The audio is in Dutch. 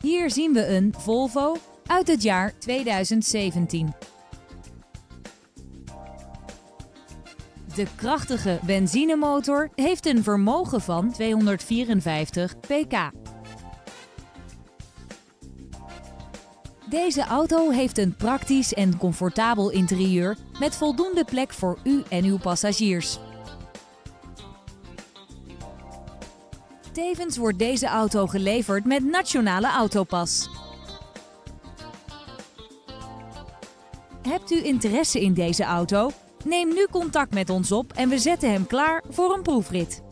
Hier zien we een Volvo uit het jaar 2017. De krachtige benzinemotor heeft een vermogen van 254 pk. Deze auto heeft een praktisch en comfortabel interieur met voldoende plek voor u en uw passagiers. Tevens wordt deze auto geleverd met Nationale Autopas. Hebt u interesse in deze auto? Neem nu contact met ons op en we zetten hem klaar voor een proefrit.